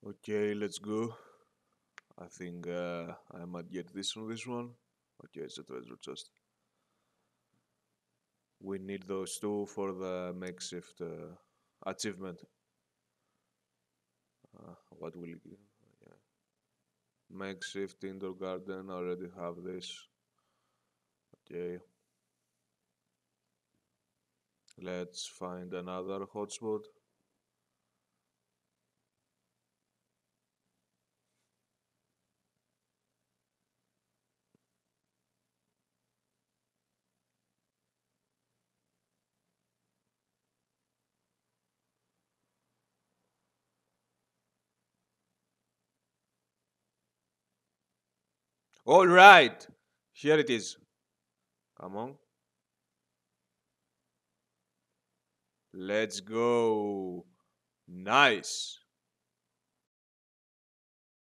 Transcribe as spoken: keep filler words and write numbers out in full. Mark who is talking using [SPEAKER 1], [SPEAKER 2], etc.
[SPEAKER 1] Okay, let's go. I think uh, I might get this on this one. Okay, it's a treasure chest. We need those two for the makeshift uh, achievement. Uh, what will it give? Yeah. Makeshift indoor garden. I already have this. Okay, let's find another hotspot. All right, here it is. Come on, let's go. Nice.